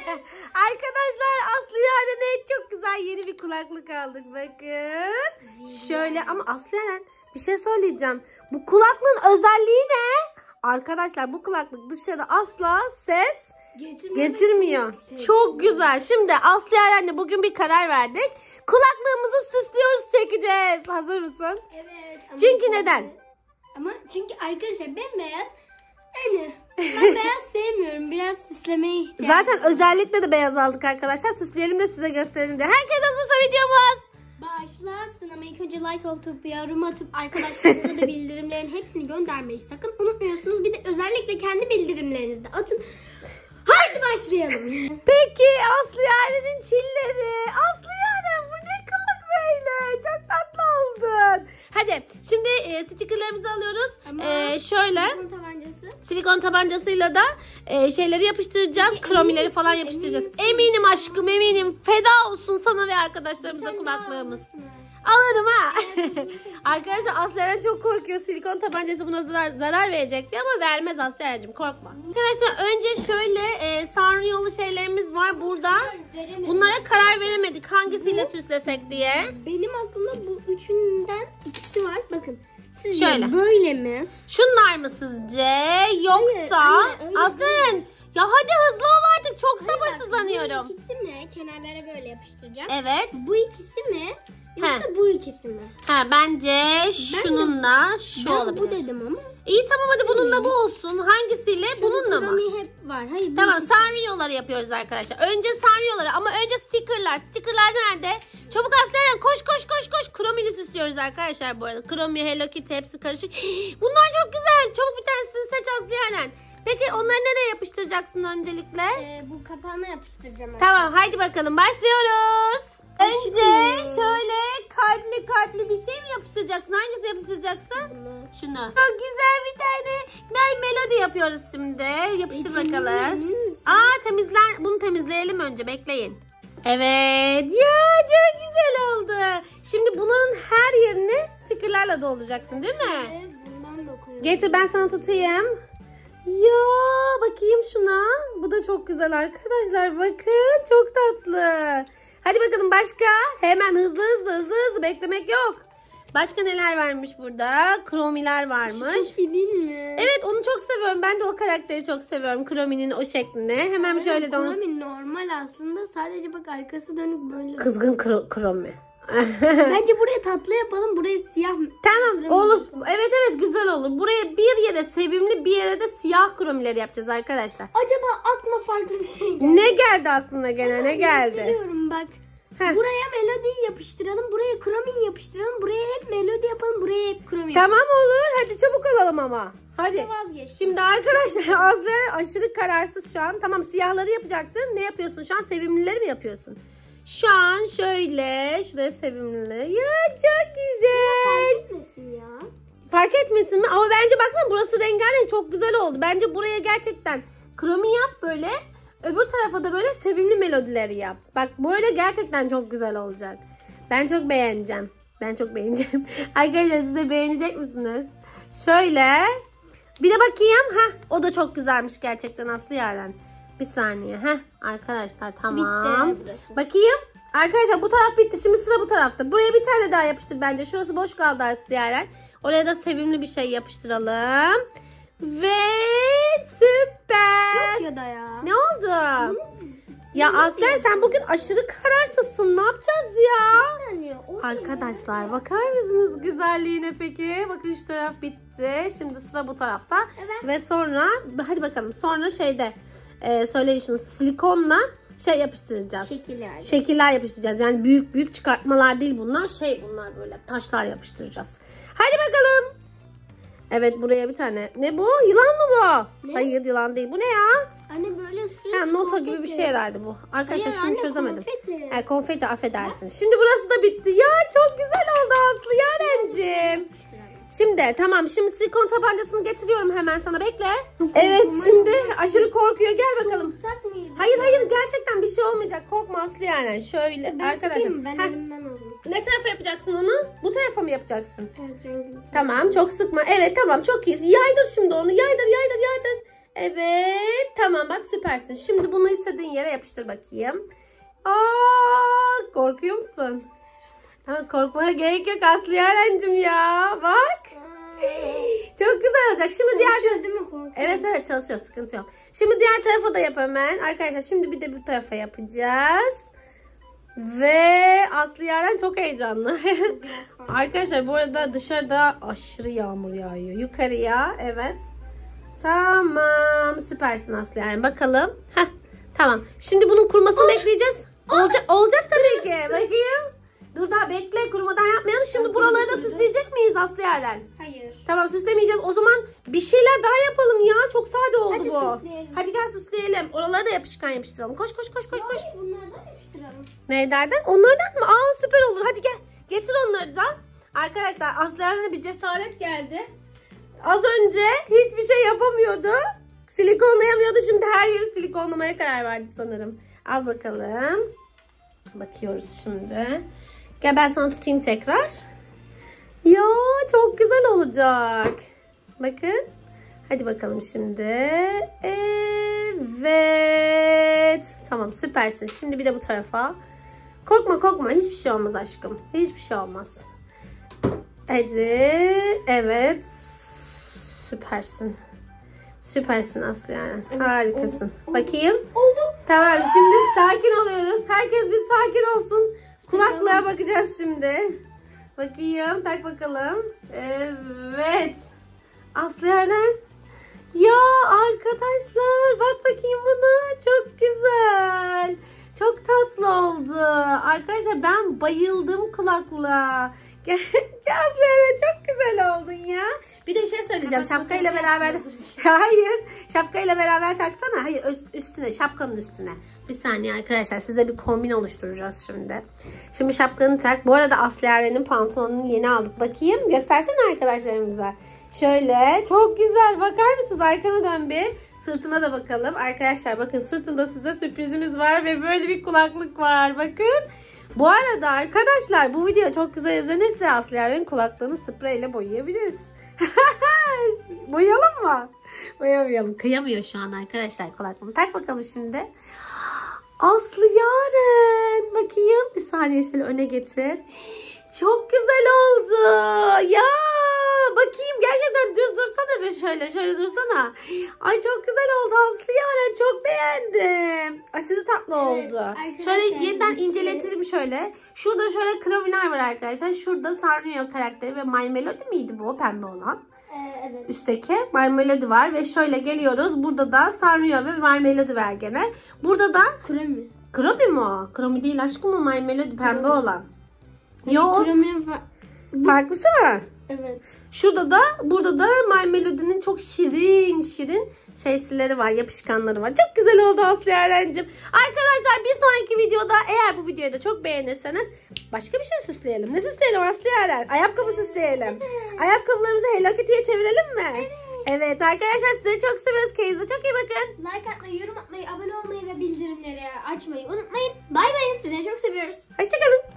Arkadaşlar Aslı Yaren'e çok güzel yeni bir kulaklık aldık bakın. Şöyle ama Aslı Yaren bir şey söyleyeceğim. Bu kulaklığın özelliği ne? Arkadaşlar bu kulaklık dışarı asla ses getirmiyor. Çok güzel. Şimdi Aslı Yaren'le bugün bir karar verdik. Kulaklığımızı süslüyoruz, çekeceğiz. Hazır mısın? Evet. Çünkü neden? Çünkü arkadaşlar bembeyaz. Yani ben beyaz sevmiyorum. Biraz süslemeye ihtiyacım Zaten özellikle de beyaz aldık arkadaşlar. Süsleyelim de size gösterelim diye. Herkes hazırsa videomuz başlasın ama ilk önce like atıp yorum atıp arkadaşlarınıza da bildirimlerin hepsini göndermeyi sakın unutmuyorsunuz. Bir de özellikle kendi bildirimlerinizi de atın. Haydi başlayalım. Peki Aslı Yaren'in çilleri. Aslı Yaren bu ne kılık böyle? Çok tatlı oldun. Hadi şimdi stickerlarımızı alıyoruz. Şöyle silikon tabancasıyla da şeyleri yapıştıracağız. Kromileri falan yapıştıracağız. Eminim aşkım, eminim. Feda olsun sana ve arkadaşlarımıza kulaklığımız. Alırım ha. Arkadaşlar Aslı Yaren çok korkuyor. Silikon tabancası buna zarar verecek diye ama vermez Aslı Yaren'cim, korkma. Arkadaşlar önce şöyle Sanrio'lu şeylerimiz var burada. Bunlara karar veremedik hangisiyle süslesek diye. Benim aklımda bu üçünden ikisi var. Bakın. Sizce şöyle böyle mi? Şunlar mı sizce? Yoksa Aslı Yaren ya hadi hızlı ol artık, çok sabırsızlanıyorum. Bu ikisi mi? Kenarlara böyle yapıştıracağım. Evet. Bu ikisi mi? Yoksa bu ikisi mi? Bence şununla şu olabilir. Bu dedim ama. İyi tamam hadi bununla bu olsun. Hangisiyle? Bununla mı? Hep var. Hayır, tamam Sanrio'ları yapıyoruz arkadaşlar. Önce Sanrio'ları ama önce stickerlar. Stickerlar nerede? Çabuk Aslı Yaren koş. Kromili süslüyoruz arkadaşlar bu arada. Kromi, Hello Kitty hepsi karışık. Bunlar çok güzel. Çabuk bir tanesini seç Aslı Yaren. Peki onları nereye yapıştıracaksın öncelikle? Bu kapağına yapıştıracağım. Tamam haydi bakalım başlıyoruz. Önce şöyle kalpli bir şey mi yapıştıracaksın? Hangisi yapıştıracaksın? Şunu. Çok güzel bir tane melodi yapıyoruz şimdi. Yapıştır bakalım. Bunu temizleyelim önce, bekleyin. Evet ya çok güzel oldu. Şimdi bunun her yerini stickerlarla dolduracaksın değil mi? Getir ben sana tutayım. Ya bakayım şuna. Bu da çok güzel arkadaşlar. Bakın çok tatlı. Hadi bakalım başka. Hemen hızlı beklemek yok. Başka neler varmış burada? Kromiler varmış. Çok iyi değil mi? Evet onu çok seviyorum. Ben de o karakteri çok seviyorum. Krominin o şeklini. Hemen şöyle de onu. Kromi normal aslında. Sadece bak arkası dönük böyle. Kızgın kromi. Bence buraya tatlı yapalım. Buraya siyah. Tamam olur. Evet güzel olur. Buraya bir yere sevimli, bir yere de siyah kromileri yapacağız arkadaşlar. Acaba aklıma farklı bir şey geldi. Ne geldi aklına gene? Ne geldi? Gösteriyorum bak. Buraya melodiyi yapıştıralım. Buraya kromiyi yapıştıralım. Buraya hep melodi yapalım. Buraya hep kromi. Tamam olur. Hadi çabuk olalım ama. Hadi. Vazgeç. Şimdi arkadaşlar Aslı aşırı kararsız şu an. Tamam siyahları yapacaktın. Ne yapıyorsun? Şu an sevimlileri mi yapıyorsun? Şu an şöyle. Şuraya sevimli. Ya çok güzel. Fark etmesin ya. Fark etmesin mi? Ama bence baksana burası rengarenk, çok güzel oldu. Bence buraya gerçekten kromi yap böyle. Öbür tarafa da böyle sevimli melodileri yap. Bak böyle gerçekten çok güzel olacak. Ben çok beğeneceğim. Arkadaşlar siz de beğenecek misiniz? Şöyle. Bir de bakayım. O da çok güzelmiş gerçekten Aslı Yaren. Bir saniye. Arkadaşlar tamam. Bitti. Bakayım. Arkadaşlar bu taraf bitti. Şimdi sıra bu tarafta. Buraya bir tane daha yapıştır bence. Şurası boş kaldı Aslı Yaren. Oraya da sevimli bir şey yapıştıralım. Ve süper. Yok ya da ya. Ne oldu? Ya Aslen sen bugün aşırı kararsızsın. Ne yapacağız ya? Arkadaşlar bakar mısınız güzelliğine peki? Bakın şu taraf bitti. Şimdi sıra bu tarafta. Evet. Ve sonra hadi bakalım. Sonra şeyde söyleyin şunu, silikonla şey yapıştıracağız. Şekiller yapıştıracağız. Yani büyük çıkartmalar değil bunlar. Bunlar böyle taşlar yapıştıracağız. Hadi bakalım. Evet buraya bir tane. Ne bu? Yılan mı bu? Ne? Hayır yılan değil. Bu ne ya? Anne böyle süs. Nota gibi bir şey herhalde bu. Arkadaşlar şunu çözemedim. Konfeti affedersin. Şimdi burası da bitti. Ya çok güzel oldu Aslı Yaren'cim. Şimdi tamam. Şimdi silikon tabancasını getiriyorum hemen sana. Bekle. Evet şimdi aşırı korkuyor. Gel bakalım. Hayır gerçekten bir şey olmayacak. Korkma Aslı Yaren. Şöyle arkadaşlar. Ben elimden alayım. Ne tarafa yapacaksın onu? Bu tarafa mı yapacaksın? Evet. Tamam çok sıkma. Evet tamam çok iyi. Yaydır şimdi onu. Yaydır. Evet. Tamam bak süpersin. Şimdi bunu istediğin yere yapıştır bakayım. Korkuyor musun? Ama korkmaya gerek yok Aslı Yaren'cim ya. Bak. Çok güzel olacak. Şimdi Çalışıyor değil mi? Korkuyorum. Evet çalışıyor. Sıkıntı yok. Şimdi diğer tarafa da yap hemen. Arkadaşlar şimdi bir de bu tarafa yapacağız. Ve Aslı Yaren çok heyecanlı. Arkadaşlar bu arada dışarıda aşırı yağmur yağıyor. Yukarıya evet. Tamam. Süpersin Aslı Yaren. Bakalım. Heh, tamam. Şimdi bunun kurumasını bekleyeceğiz. Olacak tabii ki. Bakayım. Dur daha bekle. Kurumadan yapmayalım. Şimdi buraları da süsleyecek miyiz Aslı Yaren? Hayır. Tamam süslemeyeceğiz. O zaman bir şeyler daha yapalım ya. Çok sade oldu Hadi bu. süsleyelim. Hadi gel süsleyelim. Oraları da yapıştıralım. Koş. Hayır, bunlardan yapıştıralım. Nelerden? Onlardan mı? Süper olur. Hadi gel. Getir onları da. Arkadaşlar Aslı Yaren'e bir cesaret geldi. Az önce hiçbir şey yapamıyordu. Silikonlayamıyordu. Şimdi her yeri silikonlamaya karar verdi sanırım. Al bakalım. Bakıyoruz şimdi. Gel ben sana tutayım tekrar. Ya çok güzel olacak. Bakın. Hadi bakalım şimdi. Evet. Tamam süpersin. Şimdi bir de bu tarafa. Korkma. Hiçbir şey olmaz aşkım. Hiçbir şey olmaz. Hadi. Evet. Süpersin Aslı yani. Evet, harikasın. Bakayım. Oldu. Tamam şimdi sakin oluyoruz. Herkes bir sakin olsun. Kulaklığa bakacağız şimdi. Bakayım. Tak bakalım. Evet. Aslı Yaren. Ya arkadaşlar bak bakayım buna. Çok güzel. Çok tatlı oldu. Arkadaşlar ben bayıldım kulaklığa. Gel Aslı Yaren çok güzel oldun ya. Bir de bir şey söyleyeceğim. Şapkayla beraber. Hayır. Şapkayla beraber taksana. Hayır üstüne. Şapkanın üstüne. Bir saniye arkadaşlar. Size bir kombin oluşturacağız şimdi. Şimdi şapkanı tak. Bu arada Aslı Yaren'in pantolonunu yeni aldık. Bakayım. Göstersene arkadaşlarımıza. Şöyle. Çok güzel. Bakar mısınız? Arkana dön bir. Sırtına da bakalım. Arkadaşlar bakın sırtında size sürprizimiz var. Ve böyle bir kulaklık var. Bakın. Bu arada arkadaşlar bu video çok güzel izlenirse Aslı Yaren'in kulaklığını spreyle boyayabiliriz. Boyayalım mı? Boyamayalım. Kıyamıyor şu an arkadaşlar kulaklığını. Tak bakalım şimdi. Aslı Yaren. Bakayım. Bir saniye şöyle öne getir. Çok güzel oldu. Ya bakayım gerçekten düz dursana be şöyle dursana. Ay çok güzel oldu Aslı Yaren. Çok beğendim. Aşırı tatlı oldu. Şöyle yeniden inceletelim şöyle. Şurada şöyle kromiler var arkadaşlar. Şurada Sanrio karakteri ve My Melody miydi bu pembe olan? Evet. Üstteki My Melody var ve şöyle geliyoruz. Burada da Sanrio ve My Melody var gene. Burada da Kromi. Kromi mi o? Kromi değil aşkım o My Melody pembe olan. Yok. Kromi'nin Farklısı mı? Evet. Burada da My Melody'nin çok şirin şeysileri var, yapışkanları var. Çok güzel oldu Aslı Yaren'cim. Arkadaşlar bir sonraki videoda eğer bu videoyu da çok beğenirseniz başka bir şey süsleyelim. Ne süsleyelim Aslı Yaren? Ayakkabı süsleyelim. Evet. Ayakkabılarımızı Hello Kitty'ye çevirelim mi? Evet. Evet arkadaşlar size çok seviyoruz. Kendinize çok iyi bakın. Like atmayı, yorum atmayı, abone olmayı ve bildirimleri açmayı unutmayın. Bay bay, sizi çok seviyoruz. Hoşçakalın.